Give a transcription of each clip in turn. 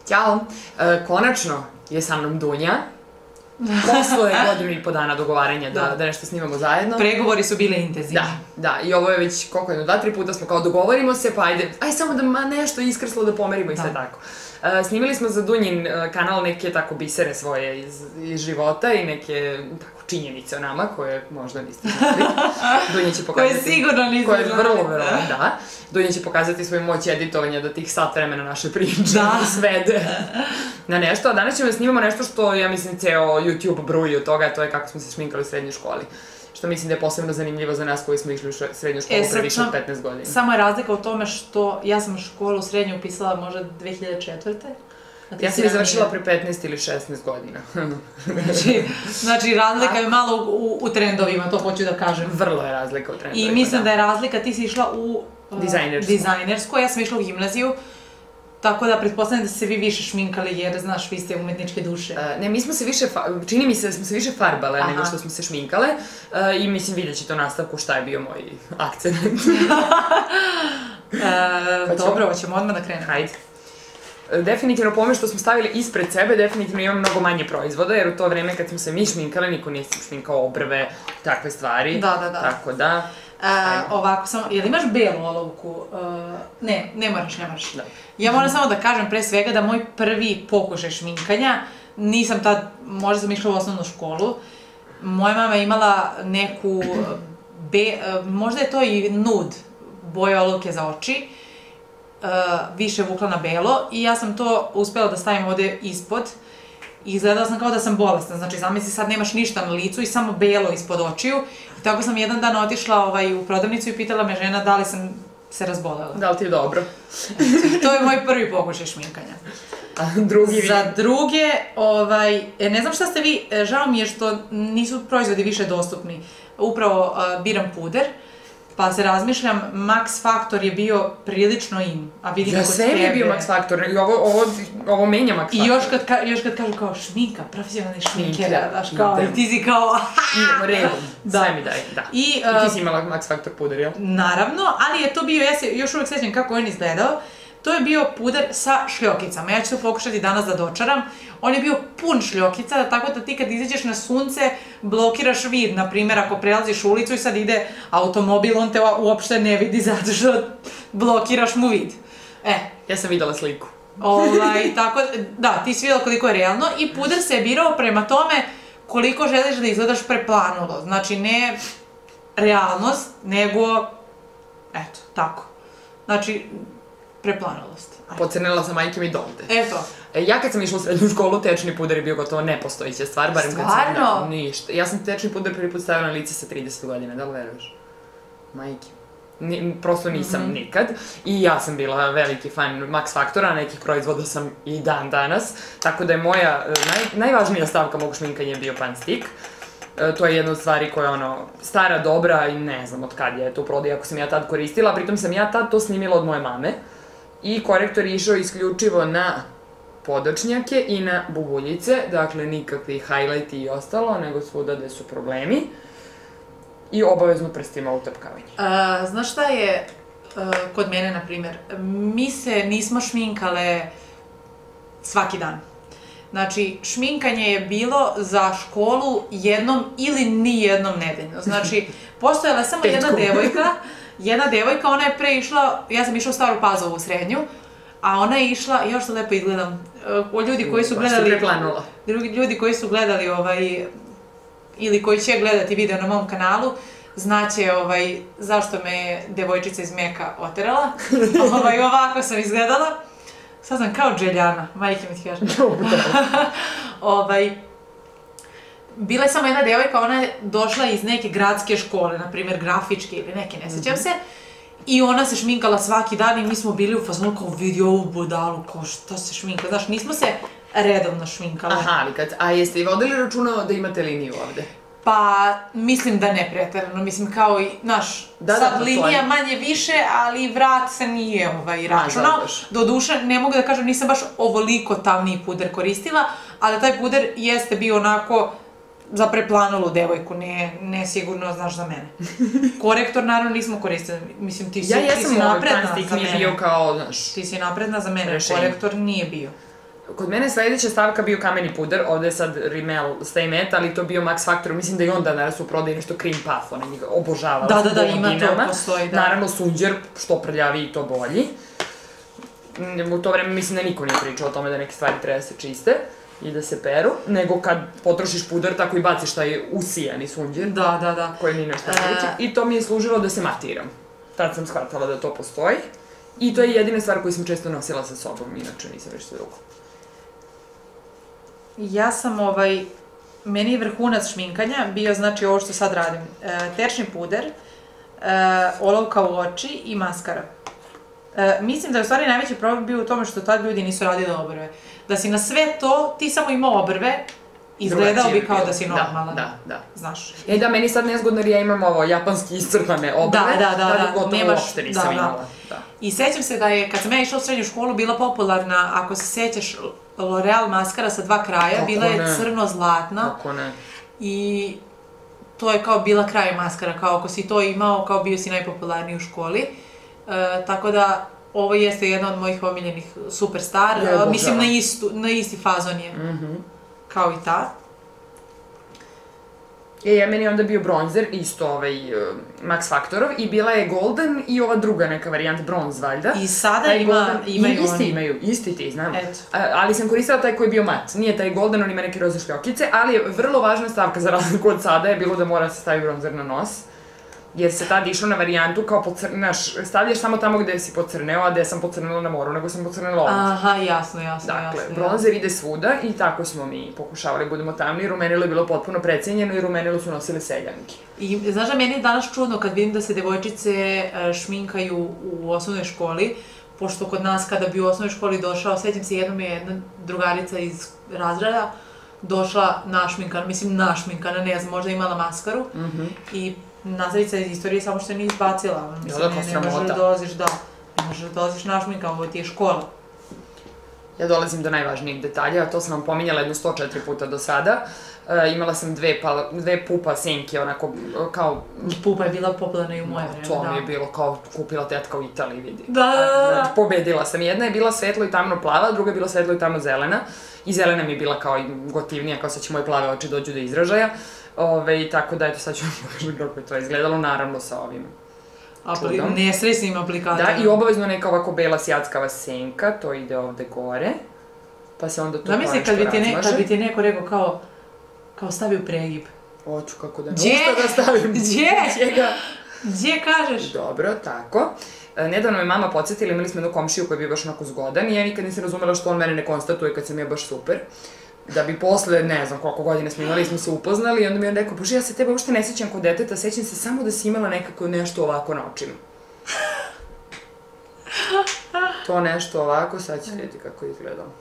Ćao! Konačno je sa mnom Dunja. Posle godinu i po dana dogovaranja da nešto snimamo zajedno. Pregovori su bile intenzivni. Da, i ovo je već, koliko je, 2-3 puta smo kao dogovorimo se, pa ajde samo da nešto iskrslo da pomerimo i sve tako. Snimili smo za Dunjin kanal neke tako bisere svoje iz života i neke tako činjenice o nama koje možda niste znali. Dunja će pokazati... Koje sigurno niste znali. Koje vrlo, da. Dunja će pokazati svoju moć editovanja da tih sat vremena naše priče svede na nešto. A danas ćemo da snimamo nešto što, ja mislim, ceo YouTube bruji od toga, to je kako smo se šminkali u srednjoj školi. Što mislim da je posebno zanimljivo za nas koji smo išli u srednju školu pre više od 15 godina. Samo je razlika u tome što ja sam školu srednju upisala možda 2004. Ja sam je završila pre 15 ili 16 godina. Znači, razlika je malo u trendovima, to hoću da kažem. Vrlo je razlika u trendovima, I mislim da je razlika, ti si išla u dizajnersku, ja sam išla u gimnaziju. Tako da, pretpostavljam da ste se vi više šminkali jer, znaš, vi ste umetničke duše. Ne, mi smo se više, čini mi se da smo se više farbale nego što smo se šminkale i mislim vidjet ćete u nastavku šta je bio moj akcent. Dobro, hoćemo odmah da krenemo. Hajde. Definitivno po ome što smo stavili ispred sebe, definitivno imamo mnogo manje proizvoda, jer u to vreme kad smo se mi šminkale, niko nije šminkao obrve, takve stvari. Da. Tako da... Ovako, samo, jel imaš belu olovku? Ne moraš. Ja moram samo da kažem pre svega da moj prvi pokušaj šminkanja, nisam tad, možda sam išla u osnovnu školu, moja mama je imala neku, možda je to i nude boje olovke za oči, više vukla na belo i ja sam to uspela da stavim ovde ispod i izgledala sam kao da sam bolesna, znači zamisli sad nemaš ništa na licu i samo belo ispod očiju i tako sam jedan dan otišla u prodavnicu i pitala me žena da li sam se razbolela. Da li ti je dobro? To je moj prvi pokušaj šminkanja. Drugi vi? Za druge, ne znam šta ste vi, žao mi je što nisu proizvodi više dostupni, upravo biram puder. Pa se razmišljam, Max Factor je bio prilično in, a vidim kod tebe... Ja, sve je bio Max Factor i ovo menja Max Factor. I još kad kažu kao šminka, profesionalni šminkera, daš kao, i ti si kao... Idemo redom, sve mi daj, da. I ti si imala Max Factor puder, jel? Naravno, ali je to bio, ja se još uvijek sećam kako je on izgledao, to je bio puder sa šljokicama, ja ću to pokušati danas da dočaram. On je bio pun šljokica, tako da ti kad izađeš na sunce blokiraš vid, na primjer ako prelaziš ulicu i sad ide automobil, on te uopšte ne vidi zato što blokiraš mu vid. Ja sam videla sliku. Tako, da, ti si videla koliko je realno i puder se je birao prema tome koliko želiš da izgledaš preplanulo, znači ne realnost, nego, eto, tako. Znači, preplanulost. Pocrnila sam majke mi donde. Eto. Ja kad sam išla u srednju školu, tečni puder je bio gotovo nepostojića stvar, barem kad sam... Stvarno? Ništa. Ja sam tečni puder prvi put stavila na lice sa 30 godina, da li veruješ? Majke. Prosto nisam nikad. I ja sam bila veliki fan Max Factora, nekih proizvoda sam i dan danas. Tako da je moja najvažnija stavka mog šminkanja bio pan stick. To je jedna od stvari koja je stara, dobra i ne znam od kad je to u prodaju ako sam ja tad koristila. Pritom sam ja tad to snimila od moje mame. I korektor je išao isključivo na podočnjake i na bubuljice, dakle nikakvi highlighti i ostalo, nego svuda gde su problemi. I obavezno prstima utapkavanje. Znaš šta je kod mene, na primjer? Mi se nismo šminkale svaki dan. Znači, šminkanje je bilo za školu jednom ili nijednom nedeljno. Znači, postojala je samo jedna devojka, ona je pre išla, ja sam išla u Staru Pazovu u srednju, a ona je išla, još što lepo izgledam, ljudi koji su gledali... Ljudi koji su gledali ili koji će gledati video na mom kanalu, znaće zašto me devojčica iz Meka oterala. Ovako sam izgledala. Sad sam kao Dželjana, majke mi ti kažem. Bila je samo jedna devojka, ona je došla iz neke gradske škole, na primjer grafičke ili neke, ne sećam se. I ona se šminkala svaki dan i mi smo bili u fazonu kao vidi ovu budalu, kao šta se šminka, znaš, nismo se redovno šminkale. Aha, a jeste i vodili računa da imate liniju ovde? Pa, mislim da ne preterano, mislim kao i, znaš, sad linija manje više, ali vrat se nije računao. Doduše, ne mogu da kažem, nisam baš ovoliko tamniji puder koristila, ali taj puder jeste bio onako za preplanulu devojku, ne sigurno, znaš, za mene. Korektor, naravno, nismo koristili, mislim, ti si napredna za mene. Ja jesam pan stick mi je bio kao, znaš... Ti si napredna za mene, korektor nije bio. Kod mene je sledeća stavka bio kameni puder, ovde je sad Rimmel Stay Matte, ali to bio Max Factor, mislim da i on danas u prodaji nešto Cream Puff, ona njega obožavala. Da, ima to, postoji, da. Naravno, sunđer, što prljaviji, to bolji. U to vreme mislim da niko nije pričao o tome da neke stvari treba da se čiste i da se peru, nego kad potrošiš puder, tako i baciš taj usijani sunđer. Da. Koji nije nešto neće. I to mi je služilo da se matiram. Tad sam shvatala da to postoji. I to je jedina stvar koju sam često nosila sa sobom, inače nisam nešto drugo. Ja sam meni je vrhunac šminkanja bio, znači, ovo što sad radim. Tečni puder, olovka u oči i maskara. Mislim da je u stvari najveći problem bio u tome što tad ljudi nisu radili obrve. Da si na sve to, ti samo imao obrve, izgledao bi kao da si normalan. Da. Znaš. Da, meni sad nezgodno jer ja imam ovo japanski iscrtane obrve, da, gotovo uopšte nisam imala. I sećam se da je, kad sam ja išla u srednju školu, bila popularna, ako se sećaš, L'Oreal maskara sa 2 kraja, bila je crno-zlatna. Kako ne. I to je kao bila kraj maskara, kao ako si to imao, kao bio si najpopularniji u školi. Tako da, ovo jeste jedna od mojih omiljenih superstar, mislim na isti fazon je, kao i ta. Meni je onda bio bronzer, isto Max Factorov, i bila je golden i ova druga neka varijanta, bronz valjda. I sada imaju oni. Isti ti, znam. Ali sam koristila taj koji je bio mat, nije taj golden, on ima neke roze šljokice, ali je vrlo važna stavka za razliku od sada je bilo da mora se stavi bronzer na nos. Jer se tad išlo na varijantu kao stavljaš samo tamo gde si pocrneo, a gde sam pocrnela na moru, nego sam pocrnela ovdje. Aha, jasno. Dakle, bronzer ide svuda i tako smo mi pokušavali budemo tamni, rumenilo je bilo potpuno precenjeno i rumenilo su nosile seljanki. I znaš da meni je danas čudno kad vidim da se devojčice šminkaju u osnovnoj školi, pošto kod nas kada bi u osnovnoj školi došao, sećam se jednom je jedna drugarica iz razreda došla našminkana, ne znam, možda imala maskaru i nastavica iz istorije samo što je nije izbacila. Mislim, ne možeš da dolaziš našminka, ovo ti je škola. Ja dolazim do najvažnijih detalja, to sam vam pominjala jedno 104 puta do sada. Imala sam dve pupa senke, onako kao... Pupa je bila popularna i u moje vreme, da. To mi je bilo kao kupila tetka u Italiji, vidi. Da. Pobedila sam. Jedna je bila svetlo i tamno plava, druga je bila svetlo i tamno zelena. I zelena mi je bila kao i gotivnija, kao sad će moje plave oči dođu do izražaja. Tako da, eto, sad ću vam pokažem kako je to izgledalo, naravno sa ovim čudom. Nesrećnim aplikatorima. Da, i obavezno neka ovako bela sjackava senka, to ide ovde gore, pa se onda tu kao nešto razmaže. Kad bi ti neko rekao kao stavi u pregib. Hoću, kako da ne usta da stavim. Gdje kažeš? Dobro, tako. Nedavno me mama podsjetila, imali smo jednu komšiju koja je bio baš onako zgodan i ja nikad nisam razumela što on mene ne konstatuje kad sam ja baš super. Da bi posle, ne znam koliko godina smo imali, smo se upoznali i onda mi je on rekao, bože, ja se tebe uopšte ne sećam kod deteta, sećam se samo da si imala nekako nešto ovako na očima. To nešto ovako, sad ćete vidjeti kako je izgledalo.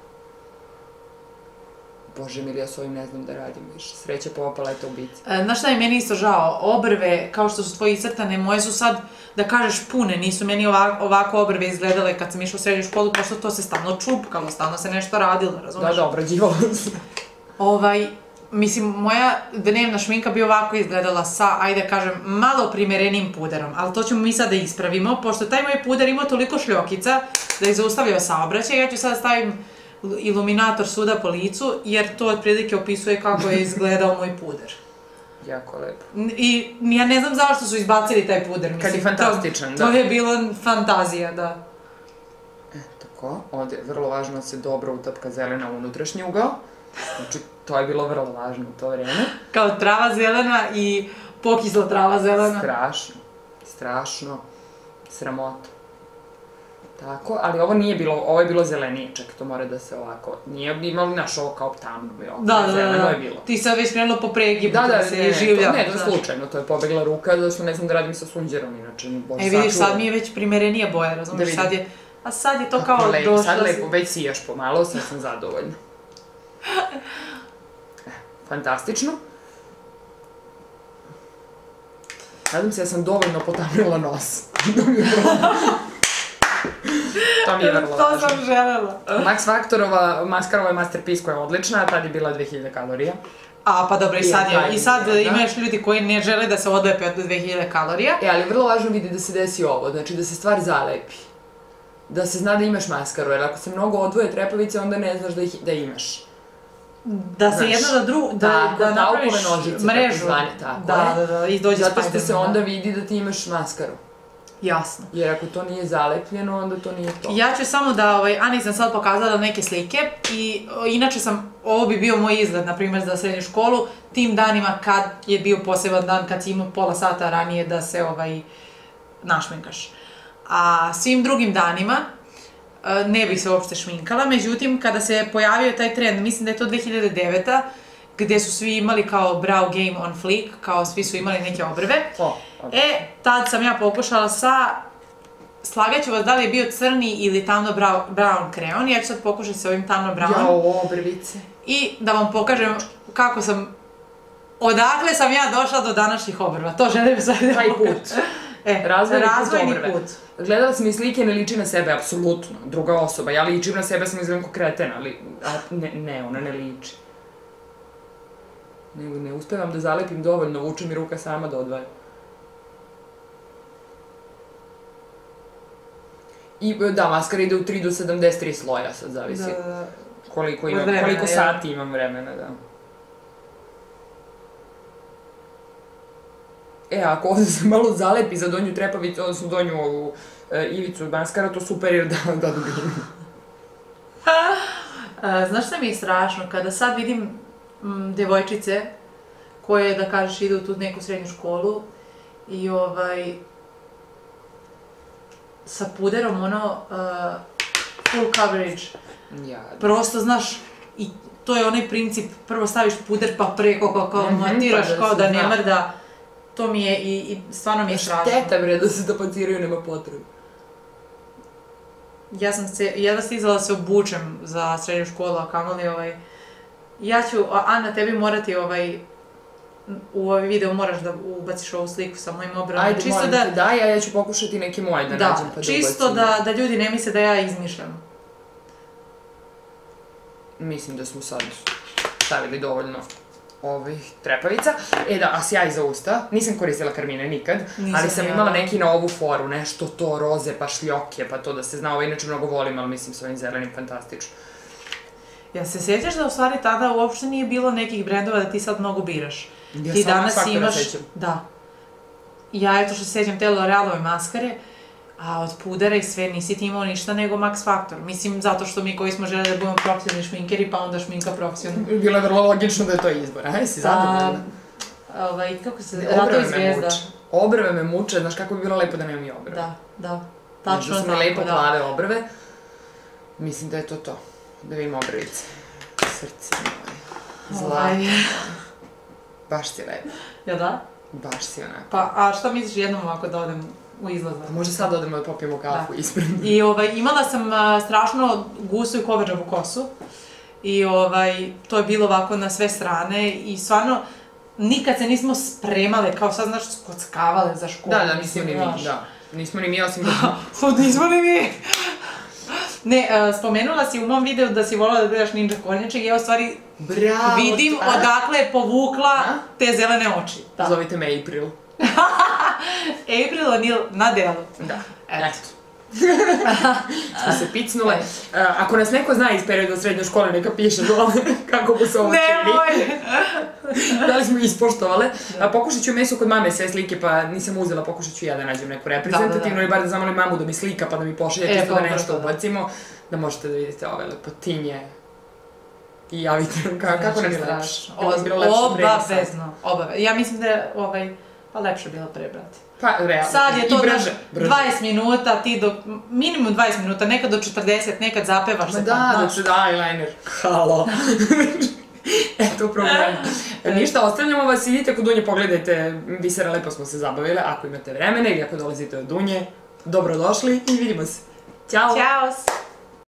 Bože mili, ja s ovim ne znam da radim više. Sreća po paleta u bici. Znaš šta je meni isto žao? Obrve, kao što su tvoje iscrtane, moje su sad, da kažeš, pune. Nisu meni ovako obrve izgledale kad sam išla u srednju školu, pošto to se stalno čupkalo, stalno se nešto radilo, razumiješ? Da, obrađivalo se. Mislim, moja dnevna šminka bi ovako izgledala sa, ajde kažem, malo primerenim puderom, ali to ćemo mi sad da ispravimo, pošto taj moj puder ima toliko šljokica da je zaustavljao saobraćaj, ja ću sad stavim iluminator svuda po licu, jer to otprilike opisuje kako je izgledao moj puder. Jako lepo. I ja ne znam zašto su izbacili taj puder. Kad je fantastičan, da. To je bilo fantazija, da. Tako, ovdje je vrlo važno da se dobro utapka zelena u unutrašnji ugao. Znači, to je bilo vrlo važno u to vreme. Kao trava zelena i pokisla trava zelena. Strašno, sramota. Tako, ali ovo nije bilo, ovo je bilo zelenije, čak to mora da se ovako, nije imalo naš ovo kao tamno, zeleno je bilo. Ti sad već krenulo po pregibu, da se življava. Ne, to slučajno, to je pobegla ruka, zašto ne znam da radim sa sunđerom, inače, bože sačuvam. Vidiš, sad mi je već primerenija boja, razumiješ, sad je to kao došlo. Sad lepo, već sijaš pomalo, sad sam zadovoljna. Fantastično. Nadam se da sam dovoljno potamnila nos. To mi je vrlo važno. To sam želela. Max Factorova maskarova je Masterpiece koja je odlična, a tad je bila 2000 kalorija. Pa dobro, i sad ima još ljudi koji ne žele da se odlepe od 2000 kalorija. Ali vrlo važno vidi da se desi ovo, znači da se stvar zalepi. da se zna da imaš maskaru, jer ako se mnogo odvoje trepavice, onda ne znaš da imaš. Da se jedno da drugo, da napraviš mrežu. Da, i dođe zato što se onda vidi da ti imaš maskaru. Jasno. Jer ako to nije zalepljeno, onda to nije to. Ja ću samo da, Ani sam sad pokazala neke slike i inače ovo bi bio moj izgled, na primjer, za srednju školu, tim danima kad je bio poseban dan, kad si imao pola sata ranije da se našminkaš. A svim drugim danima ne bih se uopšte šminkala, međutim, kada se pojavio taj trend, mislim da je to 2009. Gde su svi imali kao brow game on fleek, kao svi su imali neke obrve. Tad sam ja pokušala slagaću vas da li je bio crni ili tamno brown kreon, ja ću sad pokušati sa ovim tamno brown. Jao, obrvice. I da vam pokažem kako odakle sam ja došla do današnjih obrva, to želim sad da taj put. Razvojni put. Gledala sam i slike, ne liči na sebe, apsolutno, druga osoba. Ja ličim na sebe, sam izgledam ko kreten, ali ne, ona ne liči. Ne uspevam da zalepim dovoljno, vuče mi ruka sama da odvaja. I da, maskara ide u 3 do 73 sloja, sad zavisi koliko sati imam vremena, da. Ako ovde se malo zalepi za donju trepavicu, odnosno donju ovu ivicu maskara, to super jer da dobijemo. Znaš šta mi je strašno? Kada sad vidim devojčice koje, da kažeš, idu u tu neku srednju školu i sa puderom, full coverage. Prosto, znaš, i to je onaj princip, prvo staviš puder pa preko kao matiraš, kao da ne mrda. To mi je i stvarno mi je strašno. Šteta bre da se tapaciraju, nema potrebe. Ja sam jedva stizala da se obučem za srednju školu, a kamoli ja ću, Ana, tebi morati u ovaj video moraš da ubaciš ovu sliku sa mojim obrazom. Ajde, moram te daj, a ja ću pokušati neke moje da nađem pa da ubacim. Da, čisto da ljudi ne misle da ja izmišljam. Mislim da smo sad stavili dovoljno ovih trepavica. Da, a sjaj za usta. Nisam koristila karmine nikad, ali sam imala neki na ovu foru, nešto to, roze, pa šljoke, pa to da se zna. Ovo inače mnogo volim, ali mislim s ovim zelenim fantastično. Ja se sjećaš da u stvari tada uopšte nije bilo nekih brendova da ti sad mnogo biraš? Ja sam Max Factora sećam. Da. Ja eto što se sjećam te L'Orealove maskare, a od pudera i sve nisi ti imao ništa nego Max Factor. Mislim, zato što mi koji smo želeli da budemo profesionalni šminkeri, pa onda šminka profesionalna. Bilo je vrlo logično da je to izbor, a jesi zadovoljna? Kako se... Rato i Zvezda. Obrve me muče, znaš kako bi bilo lepo da nemam i obrve. Da. Tačno tako, da. Da su mi lepo plave obrve. Mislim da je to to. Da vidim obrvice. Srce moje. Zlato. Baš si lepo. Ja da? Baš si onako. Pa, a šta misliš jednom ovako da odem u izlazak? Može sad da odemo da popijemo kafu ispred. I imala sam strašno gustu i koverđavu kosu. I to je bilo ovako na sve strane i stvarno nikad se nismo spremale, kao sad znaš, skockavale za školu. Da, nismo ni mi, da. Nismo ni mi, osim da... Nismo ni mi! Ne, spomenula si u mom videu da si volila da gledaš Ninja kornjače i ja u stvari vidim odakle je povukla te zelene oči. Zovite me April. April O'Neil na delu. Da, eto. Smo se picnule. Ako nas neko zna iz perioda srednje škole, neka piše dole kako bu se ovo čini. Nemoj! Da li smo ispoštovale. Pokušat ću meso kod mame sve slike, pa nisam uzela, pokušat ću ja da nađem neku reprezentativnu ili bar da zamolim mamu da mi slika pa da mi pošalje čisto da nešto ubacimo. Da možete da vidite ove lepotinje. I javite nam kako nam je lepše. Obavezno. Ja mislim da je lepše bilo pre, brate. Pa, realno. Sad je to 20 minuta, ti do, minimum 20 minuta, nekad do 40, nekad zapevaš se pa. Da, dok se da eyeliner. Halo. Eto problem. Ništa, ostavljamo vas, idite kod Dunje, pogledajte, Bisera, lepo smo se zabavile, ako imate vremena ili ako dolazite od Dunje, dobrodošli i vidimo se. Ćao! Ćao!